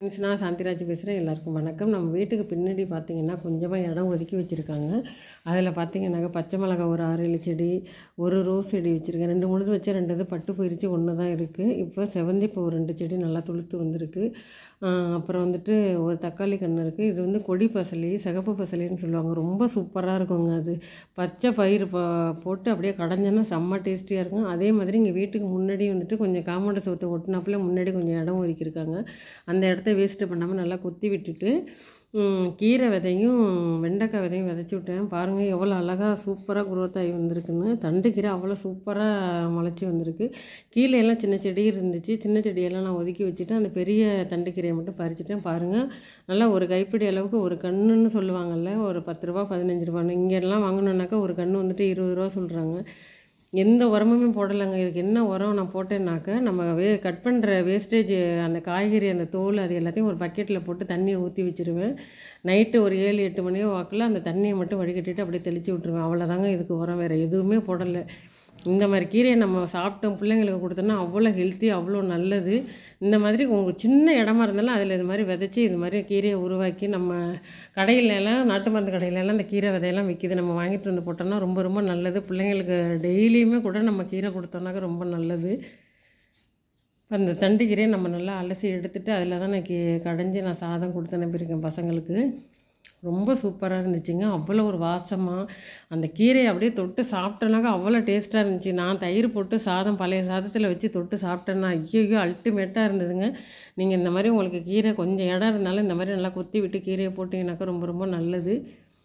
Friends, நான் சாந்திராஜ் பேசுகிறேன். எல்லாருக்கும் வணக்கம். நம்ம வீட்டுக்கு பின்னாடி பார்த்தீங்கன்னா கொஞ்சமாக இடம் ஒதுக்கி வச்சுருக்காங்க. அதில் பார்த்தீங்கன்னாக்கா பச்சை மிளகா ஒரு 6-7 செடி, ஒரு ரோஸ் செடி வச்சுருக்கேன். 2 முழுது வச்சா 2 இது பட்டு போயிடுச்சு, 1 தான் இருக்குது. இப்போ செவந்தி பூ 2 செடி நல்லா துளுத்து வந்திருக்கு. அப்புறம் வந்துட்டு ஒரு தக்காளி கன்று இருக்குது. இது வந்து கொடி பசலி, சிகப்பு பசலின்னு சொல்லுவாங்க. ரொம்ப சூப்பராக இருக்குங்க. அது பச்சை பயிர் போட்டு அப்படியே கடைஞ்சோன்னா செம்ம டேஸ்டியாக இருக்கும். அதே மாதிரி இங்கே வீட்டுக்கு முன்னாடி வந்துட்டு கொஞ்சம் காம்பவுண்டு சுவத்தை ஒட்டினாப்புல முன்னாடி கொஞ்சம் இடம் ஒதுக்கியிருக்காங்க. அந்த இடத்த வேஸ்ட்டு பண்ணாமல் நல்லா கொத்தி விட்டுட்டு கீரை விதையும் வெண்டைக்காய் விதையும் விதைச்சி விட்டேன். பாருங்கள் எவ்வளோ அழகாக சூப்பராக குரோத் ஆகி வந்திருக்குன்னு. தண்டு கீரை அவ்வளோ சூப்பராக முளைச்சி வந்திருக்கு. கீழே எல்லாம் சின்ன செடி இருந்துச்சு. சின்ன செடியெல்லாம் நான் ஒதுக்கி வச்சுட்டு அந்த பெரிய தண்டு கீரையை மட்டும் பறிச்சிட்டேன். பாருங்கள் நல்லா ஒரு கைப்பிடி அளவுக்கு ஒரு கன்றுன்னு சொல்லுவாங்கள்ல, ஒரு 10 ரூபா 15 ரூபான்னு. இங்கெல்லாம் வாங்கினோன்னாக்கா ஒரு கன்று வந்துட்டு 20 ரூபா சொல்கிறாங்க. எந்த உரமுமே போடலைங்க. இதுக்கு என்ன உரம் நான் போட்டேன்னாக்கா, நம்ம கட் பண்ணுற வேஸ்டேஜ் அந்த காய்கறி அந்த தோல் அது எல்லாத்தையும் ஒரு பக்கெட்டில் போட்டு தண்ணியை ஊற்றி வச்சுருவேன். நைட்டு ஒரு 7-8 மணியோ வாக்கில் அந்த தண்ணியை மட்டும் வடிகட்டிட்டு அப்படியே தெளித்து விட்ருவேன். அவ்வளோதாங்க இதுக்கு உரம், வேறு எதுவுமே போடலை. இந்த மாதிரி கீரையை நம்ம சாப்பிட்டோம் பிள்ளைங்களுக்கு கொடுத்தோன்னா அவ்வளோ ஹெல்த்தி, அவ்வளோ நல்லது. இந்த மாதிரி உங்கள் சின்ன இடமா இருந்தாலும் அதில் இது மாதிரி விதைச்சி இது மாதிரி கீரையை உருவாக்கி நம்ம கடையிலலாம் நாட்டு மருந்து கடையிலலாம் இந்த கீரை விதையெல்லாம் விற்கிது. நம்ம வாங்கிட்டு வந்து போட்டோம்னா ரொம்ப ரொம்ப நல்லது. பிள்ளைங்களுக்கு டெய்லியுமே கூட நம்ம கீரை கொடுத்தோம்னாக்க ரொம்ப நல்லது. அந்த தண்டு கீரையை நம்ம நல்லா அலசி எடுத்துகிட்டு அதில் தான் நான் கடைஞ்சி நான் சாதம் கொடுத்து அனுப்பியிருக்கேன் பசங்களுக்கு. ரொம்ப சூப்பராக இருந்துச்சுங்க. அவ்வளோ ஒரு வாசமாக அந்த கீரையை அப்படியே தொட்டு சாப்பிட்டோன்னாக்கா அவ்வளோ டேஸ்ட்டாக இருந்துச்சு. நான் தயிர் போட்டு சாதம் பழைய சாதத்தில் வச்சு தொட்டு சாப்பிட்டேன்னா ஐயோ அல்டிமேட்டாக இருந்ததுங்க. நீங்கள் இந்த மாதிரி உங்களுக்கு கீரை கொஞ்சம் இடம் இருந்தாலும் இந்த மாதிரி நல்லா கொத்தி விட்டு கீரையை போட்டிங்கனாக்கா ரொம்ப ரொம்ப நல்லது.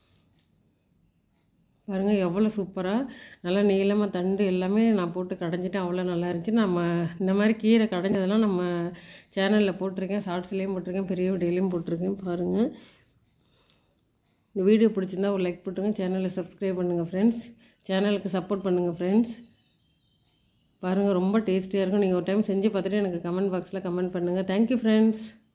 பாருங்கள் எவ்வளோ சூப்பராக நல்லா நீளமாக தண்டு எல்லாமே நான் போட்டு கடைஞ்சிட்டேன். அவ்வளோ நல்லா இருந்துச்சு. நம்ம இந்த மாதிரி கீரை கடைஞ்சதெல்லாம் நம்ம சேனலில் போட்டிருக்கேன், ஷார்ட்ஸ்லேயும் போட்டிருக்கேன், பெரிய வீடியோலையும் போட்டிருக்கேன். பாருங்கள், இந்த வீடியோ பிடிச்சிருந்தா ஒரு லைக் போட்டுருங்க. சேனலை சப்ஸ்கிரைப் பண்ணுங்கள் ஃப்ரெண்ட்ஸ். சேனலுக்கு சப்போர்ட் பண்ணுங்கள் ஃப்ரெண்ட்ஸ். பாருங்கள் ரொம்ப டேஸ்டியாக இருக்கும். நீங்கள் ஒரு டைம் செஞ்சு பார்த்துட்டு எனக்கு கமெண்ட் பாக்ஸில் கமெண்ட் பண்ணுங்கள். Thank you friends.